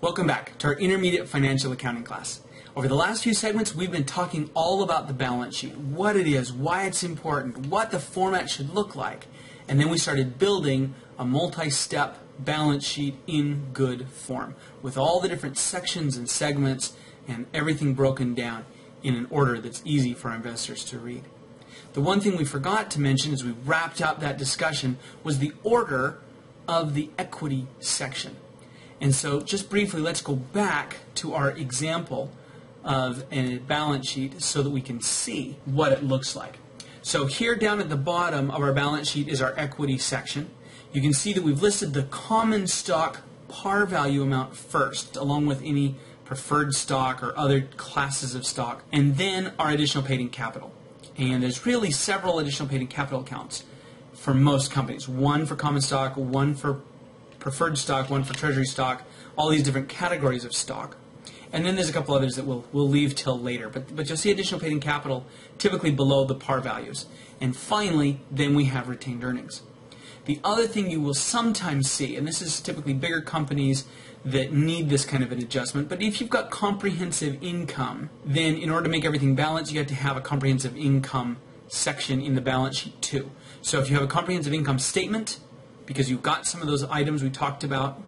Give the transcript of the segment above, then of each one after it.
Welcome back to our intermediate financial accounting class. Over the last few segments, we've been talking all about the balance sheet, what it is, why it's important, what the format should look like, and then we started building a multi-step balance sheet in good form with all the different sections and segments and everything broken down in an order that's easy for our investors to read. The one thing we forgot to mention as we wrapped up that discussion was the order of the equity section. And so just briefly, let's go back to our example of a balance sheet so that we can see what it looks like. So here down at the bottom of our balance sheet is our equity section. You can see that we've listed the common stock par value amount first, along with any preferred stock or other classes of stock, and then our additional paid-in capital. And there's really several additional paid-in capital accounts for most companies. One for common stock, one for preferred stock, one for treasury stock, all these different categories of stock. And then there's a couple others that we'll leave till later. But you'll see additional paid-in capital typically below the par values. And finally, then we have retained earnings. The other thing you will sometimes see, and this is typically bigger companies that need this kind of an adjustment, but if you've got comprehensive income, then in order to make everything balanced, you have to have a comprehensive income section in the balance sheet too. So if you have a comprehensive income statement, because you've got some of those items we talked about,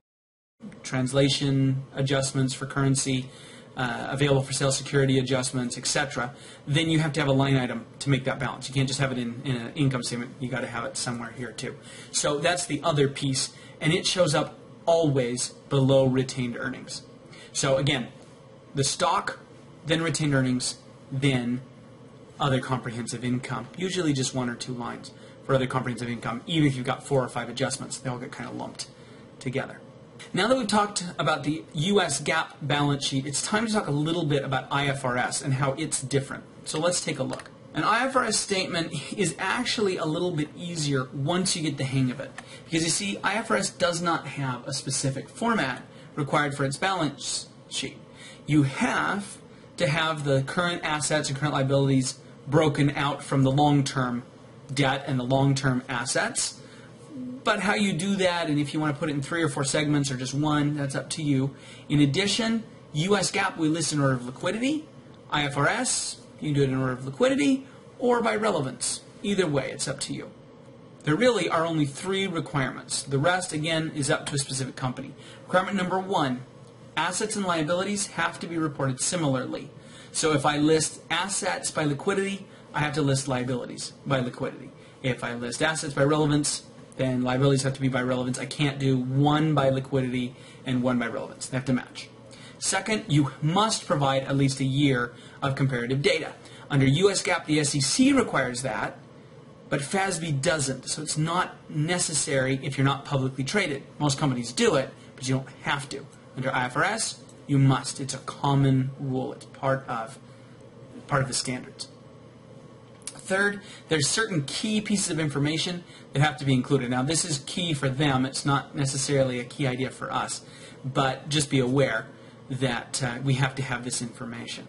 translation adjustments for currency, available for sale security adjustments, etc., then you have to have a line item to make that balance. You can't just have it in an income statement. You got to have it somewhere here too. So that's the other piece, and it shows up always below retained earnings. So again, the stock, then retained earnings, then other comprehensive income. Usually just one or two lines for other comprehensive income. Even if you've got 4 or 5 adjustments, they all get kind of lumped together. Now that we've talked about the U.S. GAAP balance sheet, it's time to talk a little bit about IFRS and how it's different. So let's take a look. An IFRS statement is actually a little bit easier once you get the hang of it. Because you see, IFRS does not have a specific format required for its balance sheet. You have to have the current assets and current liabilities broken out from the long-term debt and the long-term assets. But how you do that, and if you want to put it in 3 or 4 segments or just one, that's up to you. In addition, U.S. GAAP we list in order of liquidity. IFRS, you can do it in order of liquidity or by relevance. Either way, it's up to you. There really are only 3 requirements. The rest, again, is up to a specific company. Requirement number 1, assets and liabilities have to be reported similarly. So if I list assets by liquidity, I have to list liabilities by liquidity. If I list assets by relevance, then liabilities have to be by relevance. I can't do one by liquidity and one by relevance. They have to match. Second, you must provide at least a year of comparative data. Under U.S. GAAP, the SEC requires that, but FASB doesn't. So it's not necessary if you're not publicly traded. Most companies do it, but you don't have to. Under IFRS, you must. It's a common rule. It's part of the standards. Third, there's certain key pieces of information that have to be included. Now, this is key for them. It's not necessarily a key idea for us, but just be aware that we have to have this information.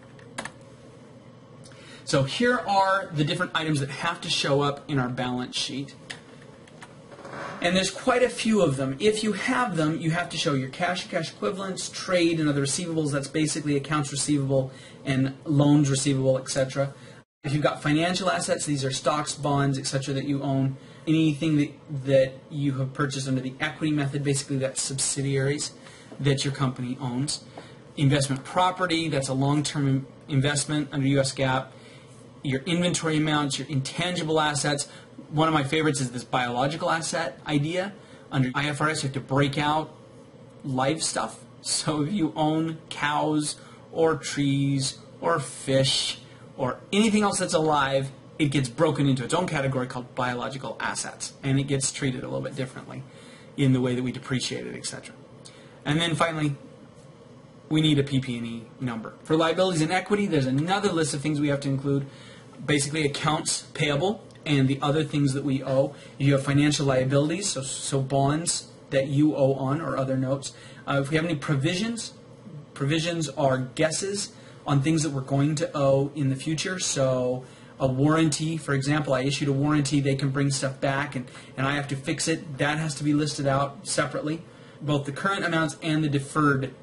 So here are the different items that have to show up in our balance sheet. And there's quite a few of them. If you have them, you have to show your cash and cash equivalents, trade, and other receivables. That's basically accounts receivable and loans receivable, etc. If you've got financial assets, these are stocks, bonds, etc. that you own. Anything that you have purchased under the equity method, basically that's subsidiaries that your company owns. Investment property, that's a long-term investment under U.S. GAAP. Your inventory amounts, your intangible assets. One of my favorites is this biological asset idea. Under IFRS, you have to break out live stuff. So if you own cows or trees or fish or anything else that's alive, it gets broken into its own category called biological assets, and it gets treated a little bit differently in the way that we depreciate it, etc. And then finally, we need a PP&E number. For liabilities and equity, there's another list of things we have to include, basically accounts payable and the other things that we owe. You have financial liabilities, so bonds that you owe on or other notes. If we have any provisions are guesses on things that we're going to owe in the future. So a warranty, for example, I issued a warranty, they can bring stuff back and I have to fix it. That has to be listed out separately. Both the current amounts and the deferred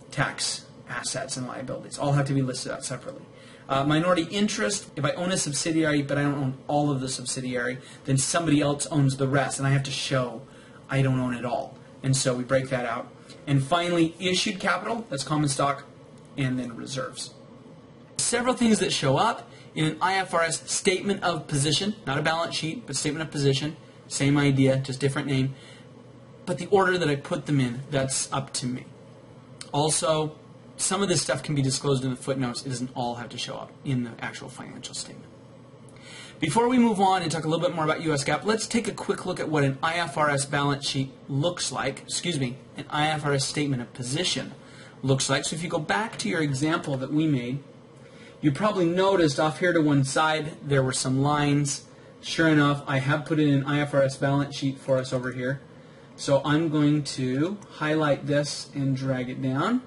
tax assets and liabilities. All have to be listed out separately. Minority interest, if I own a subsidiary but I don't own all of the subsidiary, then somebody else owns the rest, and I have to show I don't own it all. And so we break that out. And finally, issued capital, that's common stock, and then reserves. Several things that show up in an IFRS statement of position, not a balance sheet, but statement of position, same idea, just different name. But the order that I put them in, that's up to me. Also, some of this stuff can be disclosed in the footnotes. It doesn't all have to show up in the actual financial statement. Before we move on and talk a little bit more about US GAAP, let's take a quick look at what an IFRS balance sheet looks like, an IFRS statement of position looks like. So if you go back to your example that we made, you probably noticed off here to one side there were some lines. Sure enough, I have put in an IFRS balance sheet for us over here. So I'm going to highlight this and drag it down.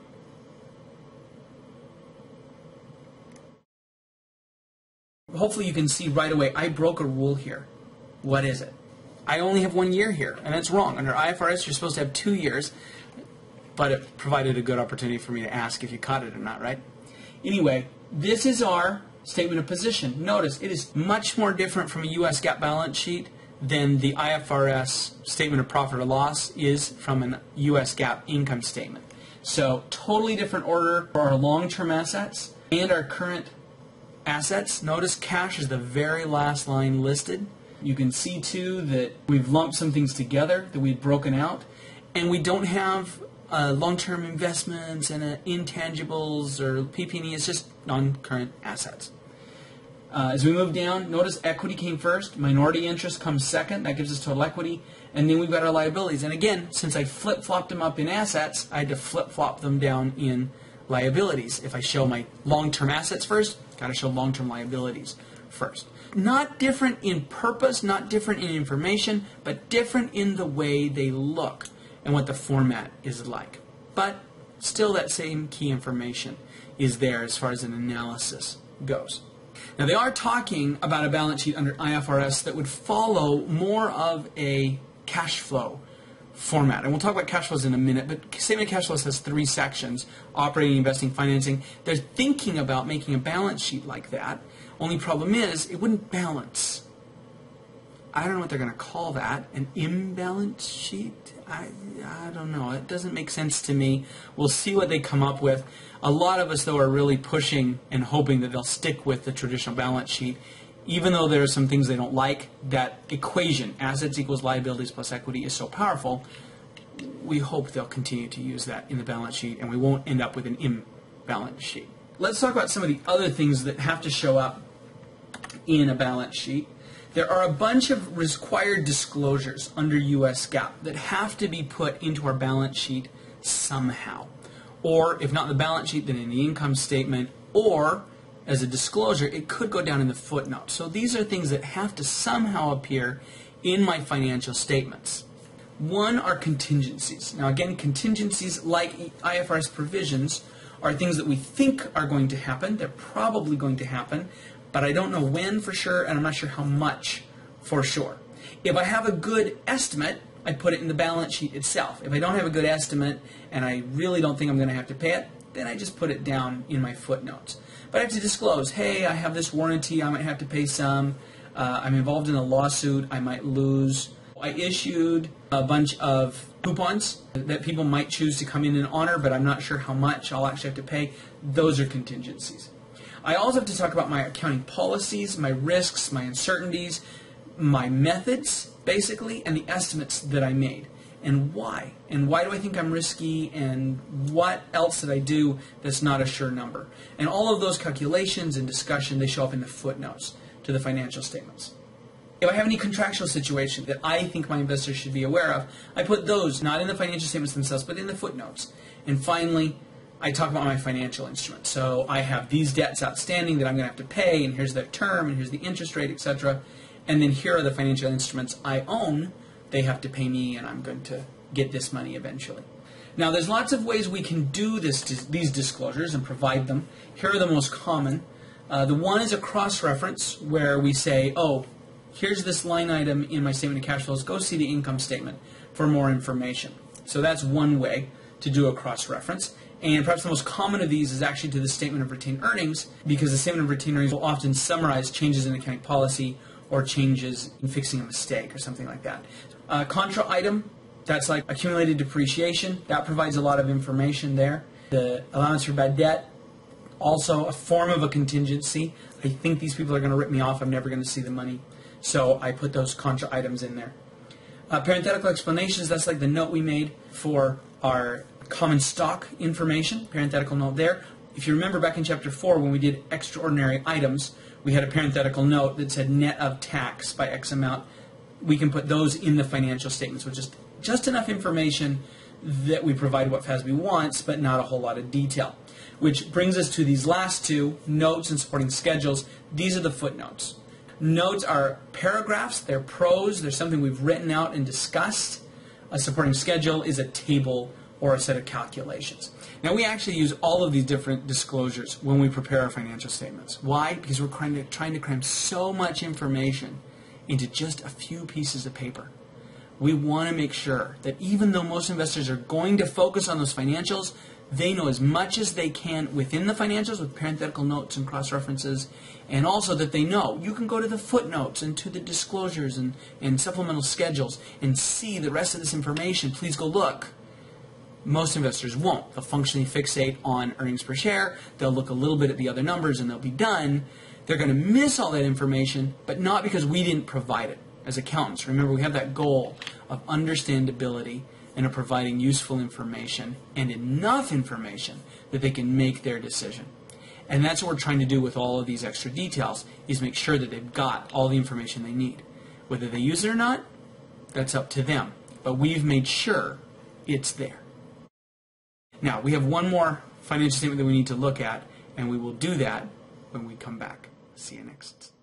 Hopefully you can see right away, I broke a rule here. What is it? I only have 1 year here, and that's wrong. Under IFRS, you're supposed to have 2 years, but it provided a good opportunity for me to ask if you caught it or not, right? Anyway, this is our statement of position. Notice, it is much more different from a US GAAP balance sheet than the IFRS statement of profit or loss is from an US GAAP income statement. So, totally different order for our long-term assets and our current assets. Notice cash is the very last line listed. You can see too that we've lumped some things together that we've broken out, and we don't have long-term investments and intangibles or PP&E. It's just non-current assets. As we move down, notice equity came first, minority interest comes second, that gives us total equity, and then we've got our liabilities. And again, since I flip-flopped them up in assets, I had to flip-flop them down in liabilities. If I show my long-term assets first, got to show long-term liabilities first. Not different in purpose, not different in information, but different in the way they look and what the format is like. But still that same key information is there as far as an analysis goes. Now they are talking about a balance sheet under IFRS that would follow more of a cash flow format. And we'll talk about cash flows in a minute, but statement of cash flows has 3 sections: operating, investing, financing. They're thinking about making a balance sheet like that. Only problem is it wouldn't balance. I don't know what they're going to call that. An imbalance sheet? I don't know. It doesn't make sense to me. We'll see what they come up with. A lot of us, though, are really pushing and hoping that they'll stick with the traditional balance sheet. Even though there are some things they don't like, that equation, assets equals liabilities plus equity, is so powerful, we hope they'll continue to use that in the balance sheet and we won't end up with an imbalance sheet. Let's talk about some of the other things that have to show up in a balance sheet. There are a bunch of required disclosures under US GAAP that have to be put into our balance sheet somehow. Or, if not in the balance sheet, then in the income statement, or as a disclosure, it could go down in the footnote. So these are things that have to somehow appear in my financial statements. One are contingencies. Now again, contingencies, like IFRS provisions, are things that we think are going to happen. They're probably going to happen, but I don't know when for sure, and I'm not sure how much for sure. If I have a good estimate, I put it in the balance sheet itself. If I don't have a good estimate, and I really don't think I'm going to have to pay it, then I just put it down in my footnotes. But I have to disclose, hey, I have this warranty, I might have to pay some, I'm involved in a lawsuit, I might lose. I issued a bunch of coupons that people might choose to come in and honor, but I'm not sure how much I'll actually have to pay. Those are contingencies. I also have to talk about my accounting policies, my risks, my uncertainties, my methods, basically, and the estimates that I made. And why? And why do I think I'm risky? And what else did I do that's not a sure number? And all of those calculations and discussion, they show up in the footnotes to the financial statements. If I have any contractual situation that I think my investors should be aware of, I put those not in the financial statements themselves, but in the footnotes. And finally, I talk about my financial instruments. So I have these debts outstanding that I'm going to have to pay, and here's their term, and here's the interest rate, etc. And then here are the financial instruments I own. They have to pay me, and I'm going to get this money eventually. Now, there's lots of ways we can do these disclosures and provide them. Here are the most common. The one is a cross-reference where we say, oh, here's this line item in my statement of cash flows. Go see the income statement for more information. So that's one way to do a cross-reference. And perhaps the most common of these is actually to the statement of retained earnings, because the statement of retained earnings will often summarize changes in accounting policy or changes in fixing a mistake or something like that. Contra item, that's like accumulated depreciation. That provides a lot of information there. The allowance for bad debt, also a form of a contingency. I think these people are going to rip me off. I'm never going to see the money. So I put those contra items in there. Parenthetical explanations, that's like the note we made for our common stock information. Parenthetical note there. If you remember back in Chapter 4 when we did extraordinary items, we had a parenthetical note that said net of tax by X amount. We can put those in the financial statements, which is just enough information that we provide what FASB wants, but not a whole lot of detail. Which brings us to these last two, notes and supporting schedules. These are the footnotes. Notes are paragraphs, they're prose, they're something we've written out and discussed. A supporting schedule is a table or a set of calculations. Now we actually use all of these different disclosures when we prepare our financial statements. Why? Because we're trying to cram so much information into just a few pieces of paper. We want to make sure that even though most investors are going to focus on those financials, they know as much as they can within the financials with parenthetical notes and cross-references, and also that they know you can go to the footnotes and to the disclosures and supplemental schedules and see the rest of this information. Please go look. Most investors won't. They'll functionally fixate on earnings per share. They'll look a little bit at the other numbers and they'll be done. They're going to miss all that information, but not because we didn't provide it. As accountants, remember, we have that goal of understandability and of providing useful information and enough information that they can make their decision. And that's what we're trying to do with all of these extra details, is make sure that they've got all the information they need. Whether they use it or not, that's up to them. But we've made sure it's there. Now, we have one more financial statement that we need to look at, and we will do that when we come back. See you next.